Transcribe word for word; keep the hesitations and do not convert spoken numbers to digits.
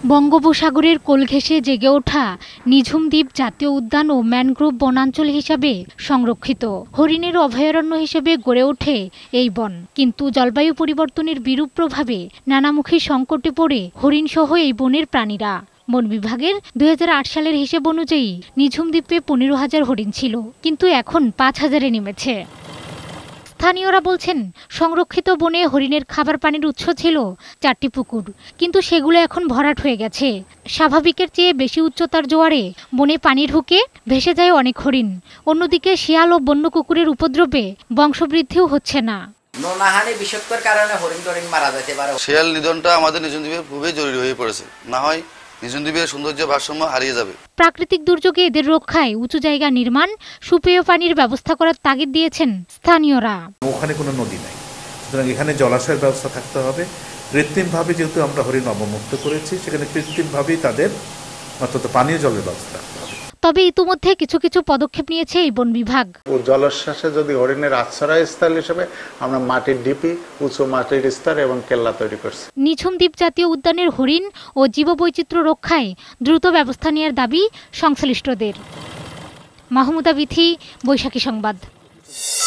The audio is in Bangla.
বঙ্গোপসাগরের কোল ঘেঁষে জেগে ওঠা নিঝুম দ্বীপ জাতীয় উদ্যান ও ম্যানগ্রোভ বনাঞ্চল হিসাবে সংরক্ষিত হরিণের অভয়ারণ্য হিসেবে গড়ে ওঠে এই বন। কিন্তু জলবায়ু পরিবর্তনের বিরূপ প্রভাবে নানামুখী সংকটে পড়ে হরিণসহ এই বনের প্রাণীরা। বন বিভাগের দুই হাজার আট সালের হিসেব অনুযায়ী নিঝুম দ্বীপে পনেরো হাজার হরিণ ছিল, কিন্তু এখন পাঁচ হাজারে নেমেছে। স্থানীয়রা বলছেন, সংরক্ষিত বনে হরিণের খাবার পানির উৎস ছিল চারটি পুকুর, কিন্তু সেগুলো এখন ভরাট হয়ে গেছে। স্বাভাবিকের চেয়ে বেশি উচ্চতার জোয়ারে বনে পানি ঢুকে ভেসে যায় অনেক হরিণ। অন্যদিকে শিয়াল ও বন্য কুকুরের উপদ্রবে বংশবৃদ্ধিও হচ্ছে না। নোনাহানি বিষাক্তর কারণে হরিণ টরিণ মারা যেতে পারে। শিয়াল নিধনটা আমাদের নিঝুম দ্বীপে খুবই জরুরি হয়ে পড়েছে, না হয় নিঝুম দ্বীপের সৌন্দর্য ভারসাম্য হারিয়ে যাবে। প্রাকৃতিক দুর্যোগে এদের রক্ষায় উঁচু জায়গা নির্মাণ, সুপেয় পানির ব্যবস্থা করার তাগিদ দিয়েছেন স্থানীয়রা। ওখানে কোনো নদী নাই, সুতরাং এখানে জলাশয়ের ব্যবস্থা থাকতে হবে। কৃত্রিমভাবে যেহেতু আমরা হরিণ অবমুক্ত করেছি, সেখানে কৃত্রিমভাবেই তাদের অন্তত পানীয় জলের ব্যবস্থা রাখতে হবে। তবে ইতিমধ্যে কিছু কিছু পদক্ষেপ নিয়েছে এই বন বিভাগ। জলোচ্ছ্বাসে যদি হরিণের আশ্রয়স্থল হিসেবে আমরা মাটির ঢিপি, উঁচু মাটির স্তর এবং কেল্লা তৈরি করছি। নিঝুম দ্বীপ জাতীয় উদ্যানের হরিণ ও জীববৈচিত্র্য রক্ষায় দ্রুত ব্যবস্থা নেওয়ার দাবি সংশ্লিষ্টদের। মাহমুদা, বিথি, বৈশাখী সংবাদ।